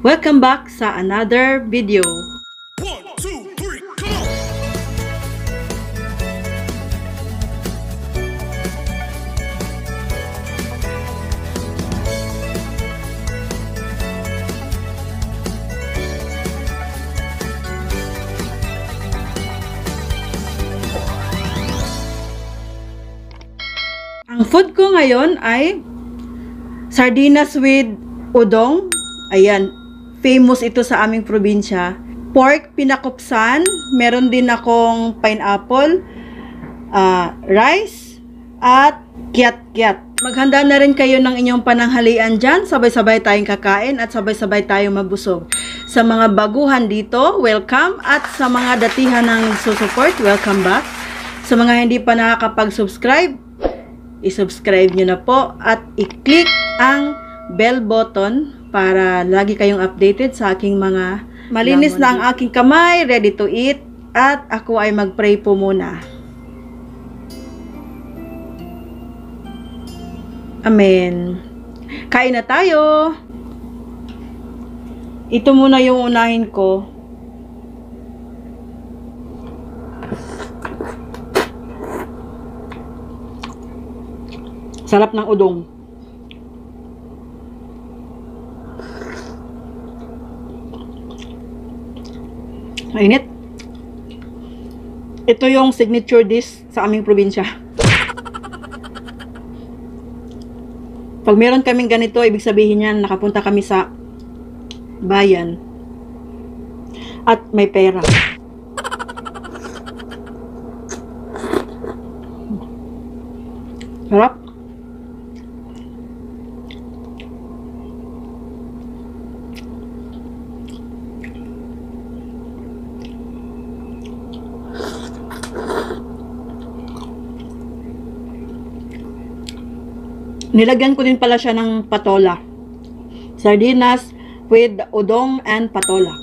Welcome back sa another video. 1, 2, 3, come on! Ang food ko ngayon ay sardinas with udong. Ayan, famous ito sa aming probinsya. Pork pinakupsan, meron din akong pineapple, rice, at kiat-kiat. Maghanda na rin kayo ng inyong pananghalian dyan. Sabay-sabay tayong kakain at sabay-sabay tayong mabusog. Sa mga baguhan dito, welcome. At sa mga datihan ng susuport, welcome back. Sa mga hindi pa nakakapag-subscribe, i-subscribe nyo na po at i-click ang bell button para lagi kayong updated sa aking mga malinis na ang aking kamay, ready to eat, at ako ay mag-pray po muna. Amen. Kain na tayo. Ito muna yung unahin ko. Sarap ng udong. Mainit. Ito yung signature dish sa aming probinsya. Pag meron kaming ganito, ibig sabihin yan, nakapunta kami sa bayan. At may pera. Sarap. Nilagyan ko din pala siya ng patola. Sardinas with udong and patola.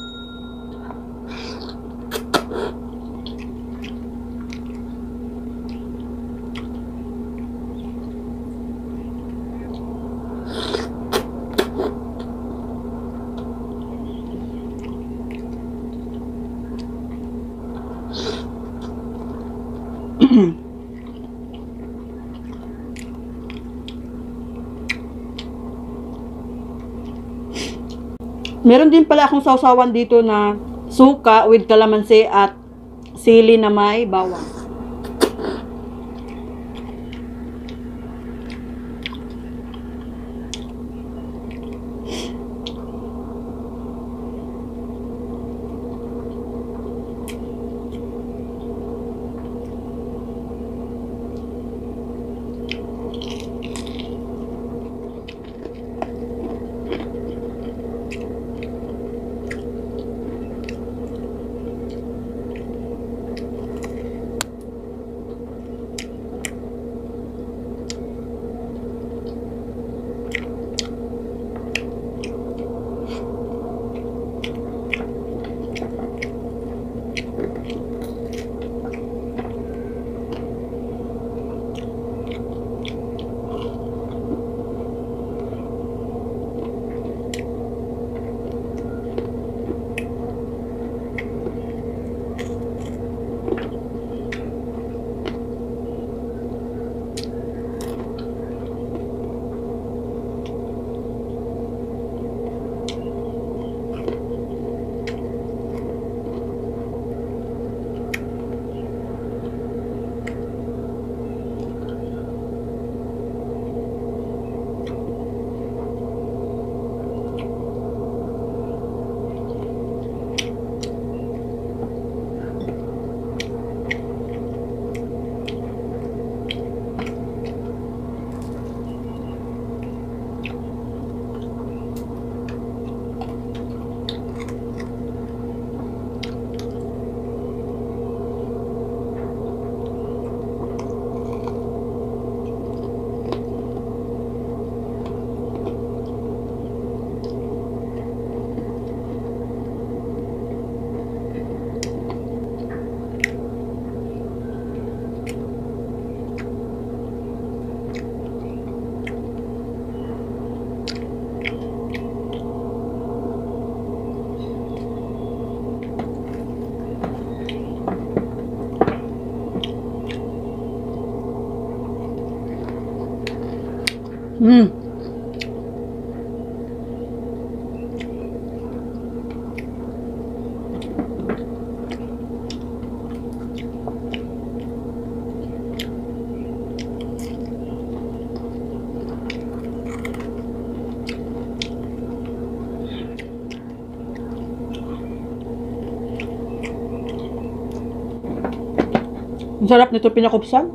Meron din pala akong sausawan dito na suka with kalamansi at sili na may bawang. Mm. Ang sarap nito pinakupsan.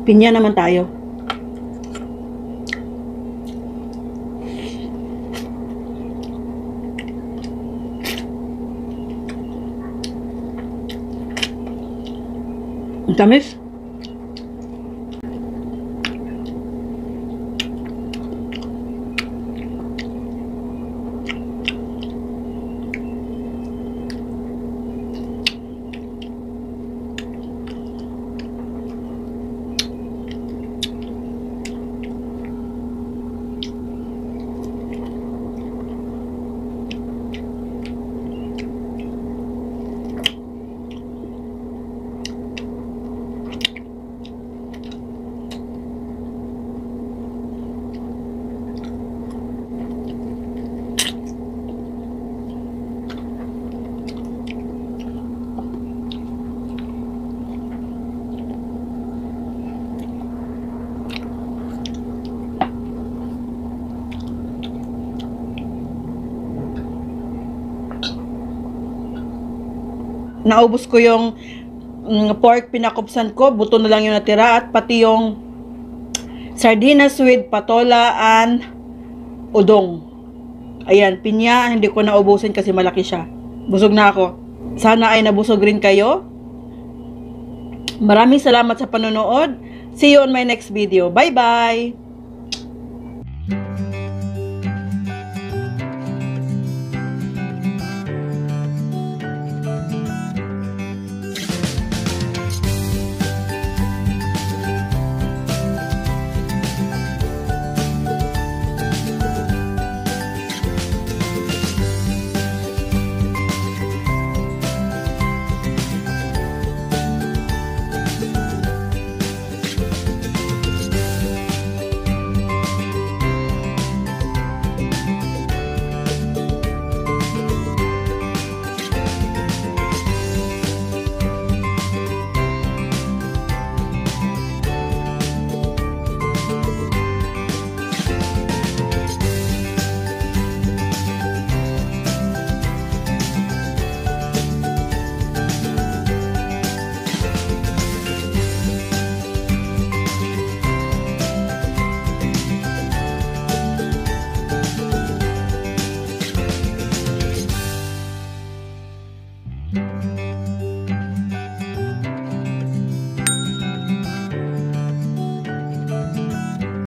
Pinya naman tayo. Ang tamis. Naubos ko yung pork pinakupsan ko, buto na lang yung natira, at pati yung sardinas with patola and udong. Ayan, pinya, hindi ko naubusin kasi malaki siya. Busog na ako. Sana ay nabusog rin kayo. Maraming salamat sa panonood. See you on my next video. Bye-bye!